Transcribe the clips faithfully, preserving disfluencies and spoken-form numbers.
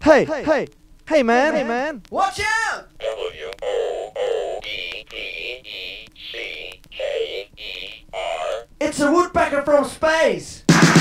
Hey, hey, hey, hey man, hey man, Watch out! W O O D P E C K E R. It's a woodpecker from space!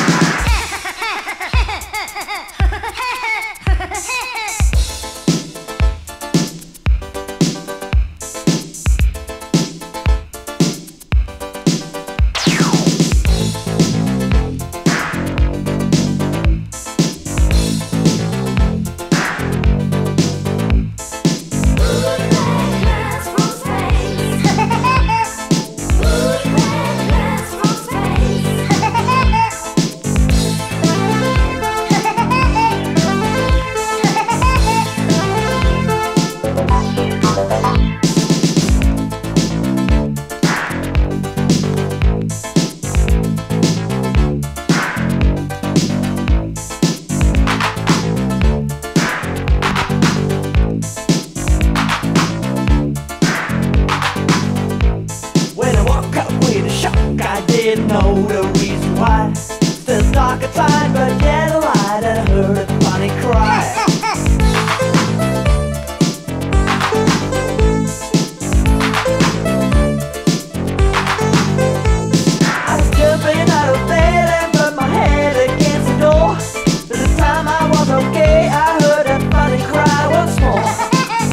Didn't know the reason why. Still dark outside, but yet a light, and I heard a funny cry. I was jumping out of bed and put my head against the door. By the time I was okay, I heard a funny cry once more.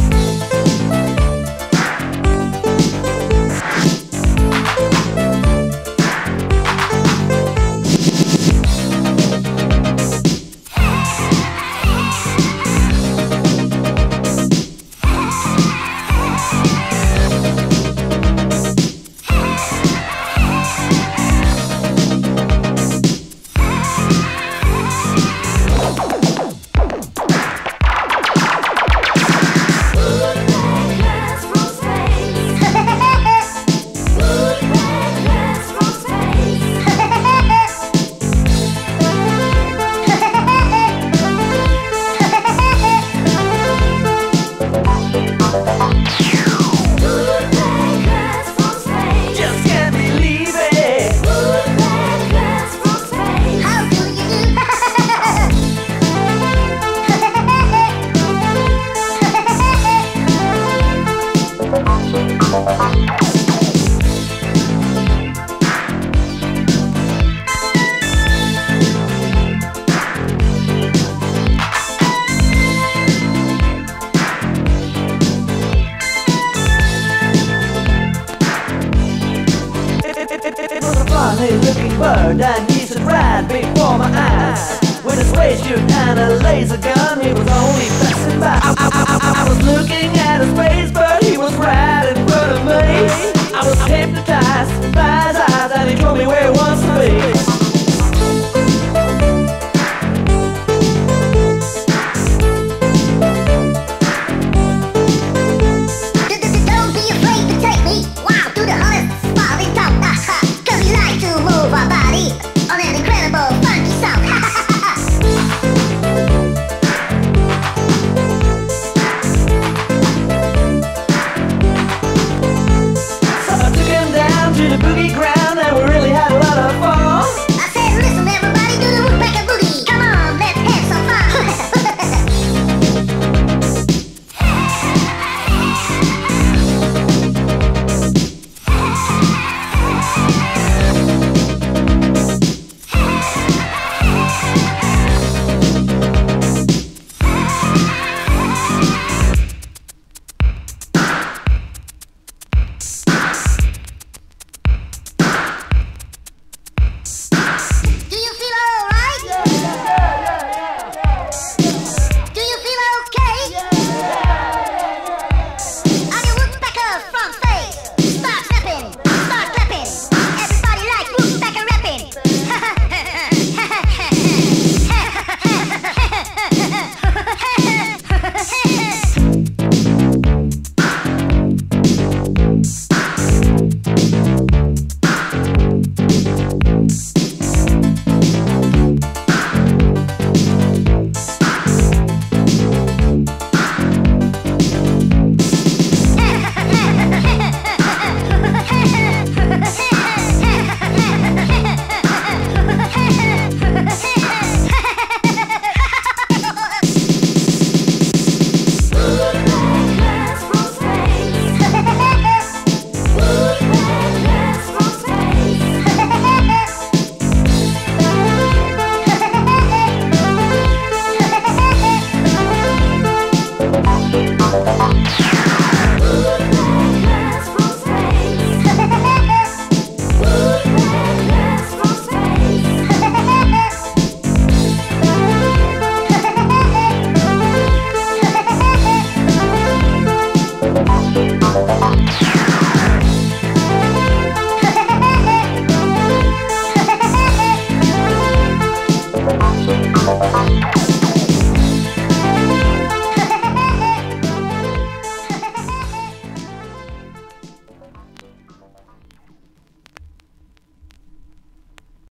Looking bird and he stood right before my eyes with his waist shoot and a laser gun. He was only passing by. I, I, I, I was looking at his face, but he was right in front of me. I was hypnotized.